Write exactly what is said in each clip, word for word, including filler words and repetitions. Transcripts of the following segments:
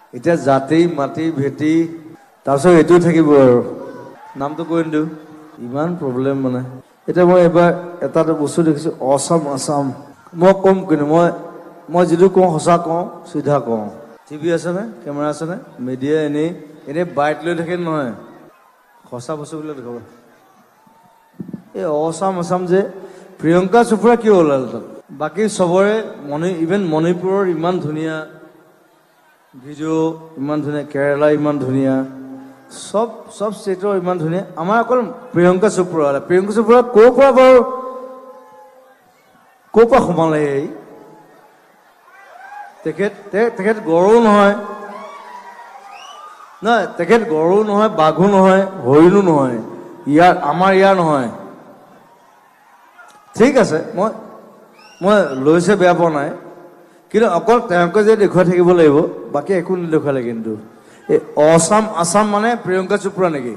এতিয়া জাতি মাটি ভেটি তাৰপিছত এইটো থাকিব আৰু নামটো কৈ নিদিওঁ ইমান প্ৰব্লেম মানে এতিয়া মই এবাৰ এটা বস্তু দেখিছোঁ অসম আসাম মই কম কিন্তু মই মই যিটো কওঁ সঁচা কওঁ চিধা কওঁ টিভি আছেনে কেমেৰা আছেনে মিডিয়া এনেই এনেই বাইট লৈ থাকে নহয় সঁচা বস্তুবিলাক দেখাব এই অসম আসাম যে প্ৰিয়ংকা চোপ্ৰা কিয় ওলাল তাত বাকী চবৰে মণি ইভেন মণিপুৰৰ ইমান ধুনীয়া ভিডিঅ' ইমান ধুনীয়া কেৰেলা ইমান ধুনীয়া সব সব ষ্টেটৰ ইমান ধুনীয়া আমাৰ অকল প্ৰিয়ংকা চোপ্ৰা প্ৰিয়ংকা চোপ্ৰা ক'ৰ পৰা বাৰু ক'ৰ পৰা সোমালে এই তেখেত তেখেত গড়ো নহয় নহয় তেখেত গড়ো নহয় বাঘো নহয় হৰিণো নহয় ইয়াৰ আমাৰ ইয়াৰ নহয় ঠিক আছে মই মই লৈছে বেয়া পোৱা নাই কিন্তু অকল তেওঁকে যে দেখুৱাই থাকিব লাগিব বাকী একো নেদেখুৱালে কিন্তু এই অসম আসাম মানে প্ৰিয়ংকা চোপ্ৰা নেকি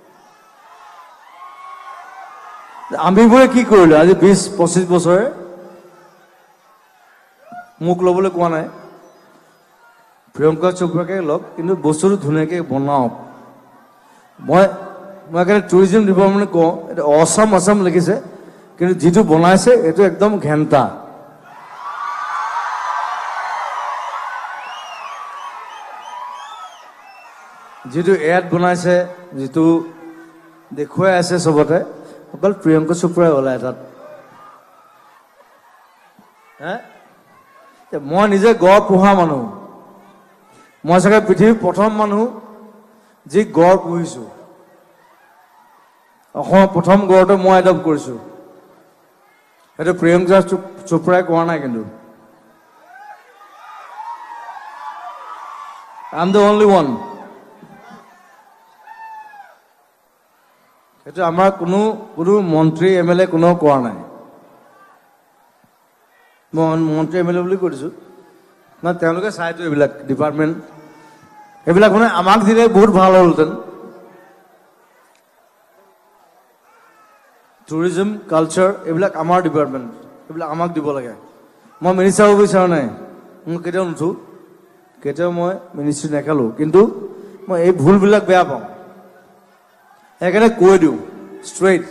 আমিবোৰে কি কৰিলোঁ আজি বিশ পঁচিছ বছৰে মোক ল'বলৈ কোৱা নাই প্ৰিয়ংকা চোপ্ৰাকে লওক কিন্তু বস্তুটো ধুনীয়াকৈ বনাওক মই মই কাৰণে টুৰিজিম ডিপাৰ্টমেণ্টে কওঁ এইটো অসম আসাম লিখিছে কিন্তু যিটো বনাইছে এইটো একদম ঘেণ্টা যিটো এড বনাইছে যিটো দেখুৱাই আছে চবতে অকল প্ৰিয়ংকা চোপ্ৰাই ওলায় তাত হে মই নিজে গড় পোহা মানুহ মই চাগে পৃথিৱীৰ প্ৰথম মানুহ যি গড় পুহিছোঁ অসমৰ প্ৰথম গড়টো মই এডপ্ট কৰিছোঁ সেইটো প্ৰিয়ংকা চোপ্ৰাই কোৱা নাই কিন্তু I am the only one সেইটো আমাৰ কোনো কোনো মন্ত্ৰী এম এল এ কোনেও কোৱা নাই মই মন্ত্ৰী এম এল এ বুলি কৈ দিছোঁ না তেওঁলোকে চাইতো এইবিলাক ডিপাৰ্টমেণ্ট এইবিলাক মানে আমাক দিলে বহুত ভাল হ'লহেঁতেন টুৰিজিম কালচাৰ এইবিলাক আমাৰ ডিপাৰ্টমেণ্ট এইবিলাক আমাক দিব লাগে মই মিনিষ্টাৰ হ'ব বিচৰা নাই মই কেতিয়াও নুঠোঁ কেতিয়াও মই মিনিষ্ট্ৰী নেখালোঁ কিন্তু মই এই ভুলবিলাক বেয়া পাওঁ সেইকাৰণে কৈ দিওঁ ষ্ট্ৰেইট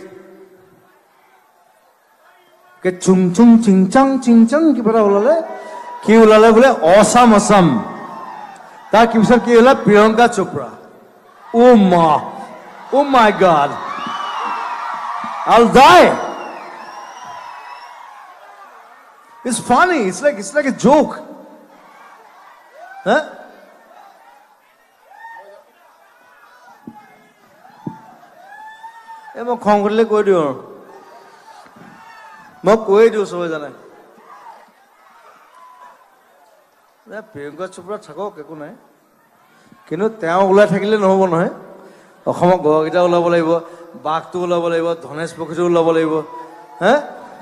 কে চুং চুং চিংচাং চিংচাং কিবা এটা ওলালে কি ওলালে বোলে অসম আসাম তাৰ কি পিছত কি ওলালে প্ৰিয়ংকা চোপ্ৰা ও মা ও my god I'll die. It's funny. It's like it's like a joke. Huh? এই মই খং কৰিলে কৈ দিওঁ আৰু মই কৈ দিওঁ চবে জানে প্ৰিয়ংকা চোপ্ৰা থাকক একো নাই কিন্তু তেওঁ ওলাই থাকিলে নহ'ব নহয় অসমৰ গড়কেইটা ওলাব লাগিব বাঘটো ওলাব লাগিব ধনেশ পক্ষীটো ওলাব লাগিব হে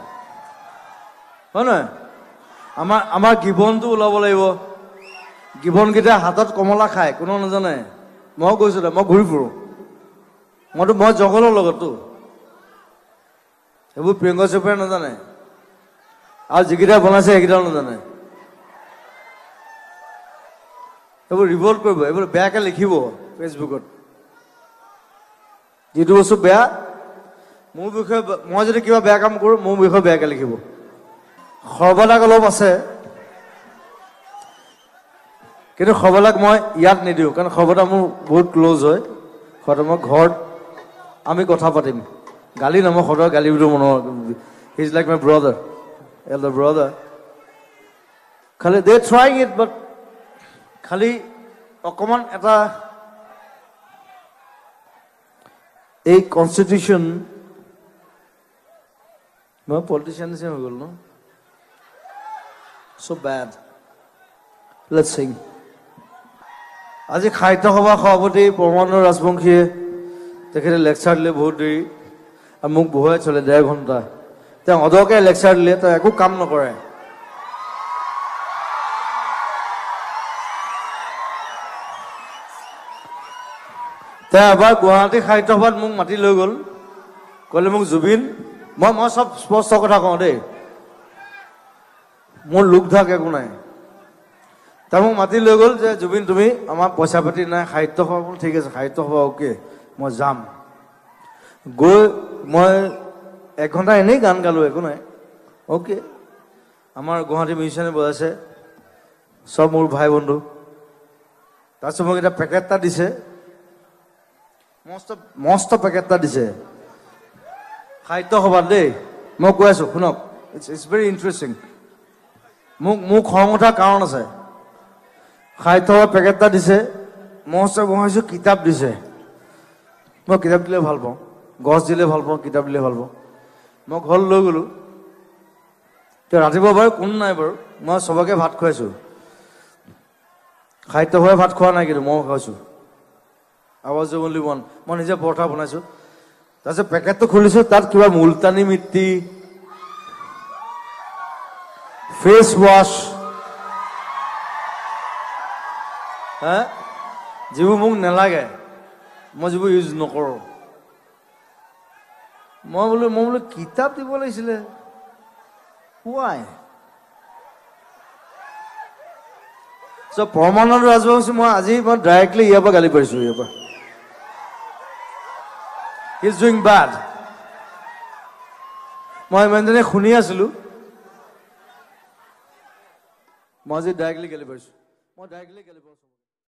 হয় নহয় আমাৰ আমাৰ গিবনটো ওলাব লাগিব গিবনকেইটা হাতত কমলা খায় কোনো নাজানে মই গৈছোঁ দে মই ঘূৰি ফুৰোঁ মইতো মই জংঘলৰ লগততো সেইবোৰ প্ৰিয়ংকা চোপ্ৰাই নাজানে আৰু যিকেইটা বনাইছে সেইকেইটাও নাজানে সেইবোৰ ৰিভল্ট কৰিব এইবোৰ বেয়াকৈ লিখিব ফেচবুকত যিটো বস্তু বেয়া মোৰ বিষয়ে মই যদি কিবা বেয়া কাম কৰোঁ মোৰ বিষয়ে বেয়াকৈ লিখিব সৰ্বলাক অলপ আছে কিন্তু সৰ্বলাক মই ইয়াত নিদিওঁ কাৰণ সৰ্বদা মোৰ বহুত ক্ল'জ হয় সদায় মই ঘৰত আমি কথা পাতিম গালি নমই সদায় গালি বুলি মনৰ he is like my brother elder brother খালি দে ট্ৰাইং ইট বাট খালি অকণমান এটা এই কনষ্টিটিউশ্যন মই পলিটিচিয়ান নিচিনা হৈ গ'ল ন চ' বেড লেটছ চিং আজি সাহিত্য সভাৰ সভাপতি প্ৰমোদ ৰাজবংশীয়ে তেখেতে লেকচাৰ দিলে বহুত দেৰি আৰু মোক বহুৱাই চলে ডেৰ ঘণ্টা তেওঁ অদৰকে লেকচাৰ দিলে তেওঁ একো কাম নকৰে তেওঁ এবাৰ গুৱাহাটী সাহিত্য সভাত মোক মাতি লৈ গ'ল ক'লে মোক জুবিন মই মই চব স্পষ্ট কথা কওঁ দেই মোৰ লোক ঢাক একো নাই তাৰ মোক মাতি লৈ গ'ল যে জুবিন তুমি আমাৰ পইচা পাতি নাই সাহিত্য সভা বোলো ঠিক আছে সাহিত্য সভা অ'কে মই যাম গৈ মই এক ঘণ্টা এনেই গান গালোঁ একো নাই অ'কে আমাৰ গুৱাহাটী মিউজিচিয়ানে বজাইছে চব মোৰ ভাই বন্ধু তাৰপিছত মোক এটা পেকেট এটা দিছে মস্ত মস্ত পেকেট এটা দিছে সাহিত্য সভাত দেই মই কৈ আছোঁ শুনক ইটছ ইটছ ভেৰি ইণ্টাৰেষ্টিং মোক মোক খং উঠাৰ কাৰণ আছে সাহিত্য সভাৰ পেকেট এটা দিছে মস্ত বহাইছোঁ কিতাপ দিছে মই কিতাপ দিলে ভাল পাওঁ গছ দিলে ভাল পাওঁ কিতাপ দিলে ভাল পাওঁ মই ঘৰত লৈ গ'লোঁ তেওঁ ৰাতিপুৱা বাৰু কোনো নাই বাৰু মই চবকে ভাত খুৱাইছোঁ সাহিত্য সভাই ভাত খোৱা নাই কিন্তু মই খাইছোঁ আৱাজ অনলি ওৱান মই নিজে পৰঠা বনাইছোঁ তাৰপিছত পেকেটটো খুলিছোঁ তাত কিবা মুলতানী মিট্টি ফেচ ৱাছ হা যিবোৰ মোক নালাগে মই যিবোৰ ইউজ নকৰোঁ মই বোলো মই বোলো কিতাপ দিব লাগিছিলে ৱাই চ' পৰমানন্দ ৰাজবংশী মই আজি মই ডাইৰেক্টলি ইয়াৰ পৰা গালি পাৰিছোঁ ইয়াৰ পৰা হি ইজ ডুইং বেড মই ইমানজনে শুনি আছিলোঁ মই আজি ডাইৰেক্টলি গালি পাৰিছোঁ মই ডাইৰেক্টলি গালি পাৰিছোঁ